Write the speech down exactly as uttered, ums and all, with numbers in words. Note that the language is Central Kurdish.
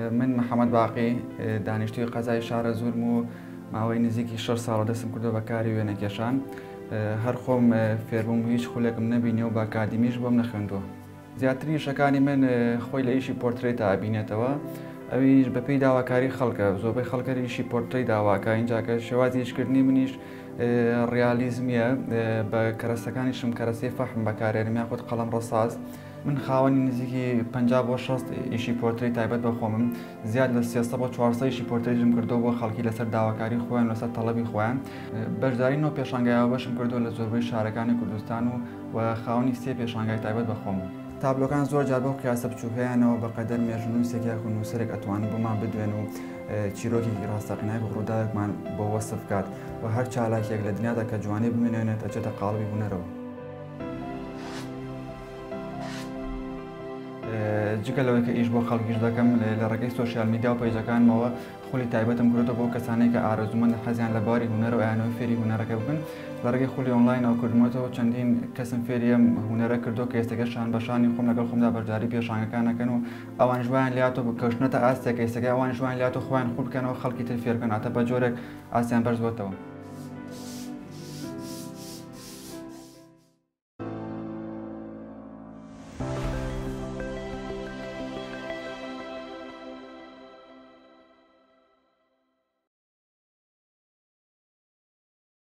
من محەممەد باقی دانیشتوی قەزای شارە زورم و ماوەی نزیکی شش ساڵە دەستم کردو بەکاری وێنەکێشان هەر خۆم فێربووم هیچ خولێکم نەبینێ و باکادیمیش بۆم نەخوێندووە. زیاترین شەکانی من خۆی لە ئیشی پۆرترێت ئابینێتەوە، ئەویش بەپێی داواکاری خەڵکە، زۆربەی خەڵکە ئیشی پۆرترێت داواکە اینجاکە شێوازی ئیشکردنی منیش ڕیالیزمیە، بە کەرەستەکانیشم کەرەسەی فەحم بەکارێنم یاخود قەڵەم ڕەساز. من خاوەنی نزیکی پەنجا بۆ شەست ئیشی پۆرترێت تایبەت بە خۆمم، زیاد لە سێسە بۆ چوارسە ئیشی پۆرترێتم کردەوە بۆ خەڵکی لەسەر داواکاری خۆیان لەسەر تەڵەبی خۆیان. بەشدارینەوە پێشانگایەوە بەشم کردووە لە زۆربەی شارەکانی کوردستان و و خاوەنی سێ پێشانگای تایبەت بە خۆم. تابلۆکان زۆر جار بۆ قیاسە بچووکەیانەوە بەقەدەر مێژنووسێک یاخ و نووسەرێک ئەتوانن بۆمان بدوێن و چیرۆکی ڕاستەقینای ڕووداوێکمان بۆ وەسف بکات و هەر چالاکێک لە دنیادا کە جوانێ بمێنێنێت ئەچێتە قاڵبی بوونەرەوە. جگە لەوەی کە ئیش بۆ خەڵکیش دەکەم لە ڕێگەی سۆشیال میدیا و پەیجەکانمەوە خولی تایبەتم کردووە بۆ کەسانەی کە ئارەزومەند حەزیان لە باری هونەرە و یانەوەی فێری هونەرەکە بکەن. لە ڕێگەی خولی ئۆنلاینەوە کردومەوە چەندین کەسم فێری ئەم هونەرە کردو کە ئێستاکە شان بەشانی خۆم لەگەڵ خۆمدا بەشداری پێشانگەکانەکەن و ئەوان ژوایان لاتۆ کەوشنەتە ئاستێک ئێستاکە ئەوان ژوایان لاتۆ خۆیان خوڵ بکەنەوە خەڵکی تر فێر بکەن، ئاتە بە جۆرێک ئاسیان بەرز بۆتەوە.